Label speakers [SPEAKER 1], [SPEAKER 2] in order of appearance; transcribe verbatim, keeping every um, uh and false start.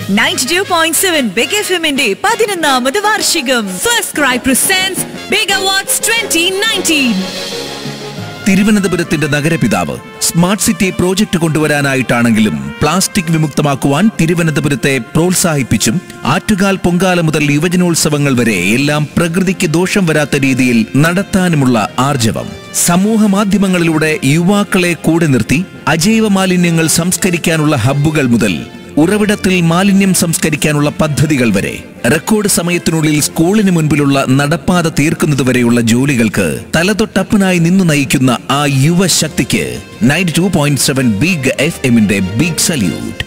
[SPEAKER 1] ninety-two point seven Big F M ന്റെ പതിനൊന്നാമത് വാർഷികം. First Cry presents Big Awards twenty nineteen.
[SPEAKER 2] തിരുവനന്തപുരത്തിന്റെ നഗരപിതാവ് smart city project കൊണ്ടുവരാനായിട്ടാണെങ്കിലും plastic വിമുക്തമാക്കുവാൻ തിരുവനന്തപുരത്തെ പ്രോത്സാഹിപ്പിച്ചും ആറ്റുകാൽ പൊങ്കാല മുതൽ യുവജനോത്സവങ്ങൾ വരെ എല്ലാം പ്രകൃതിക്ക് ദോഷം വരാത്ത രീതിയിൽ നടത്താനുമുള്ള ആർജവം. സമൂഹ മാധ്യമങ്ങളിലൂടെ യുവാക്കളെ കൂടെ നിർത്തി അജൈവ മാലിന്യങ്ങൾ സംസ്കരിക്കാനുള്ള ഹബ്ബുകൾ മുതൽ ഉറവിടത്തിൽ മാലിന്യം സംസ്കരിക്കാനുള്ള പദ്ധതികൾ വരെ റെക്കോർഡ് സമയത്തിനുള്ളിൽ സ്കൂളിന് മുൻപിലുള്ള നടപ്പാത തീർക്കുന്നതുവരെയുള്ള ജോലികൾക്ക് തലതൊട്ടപ്പനായി നിന്നു നയിക്കുന്ന ആ യുവശക്തിക്ക് ninety two point seven big F എമ്മിന്റെ ബിഗ് സല്യൂട്ട്.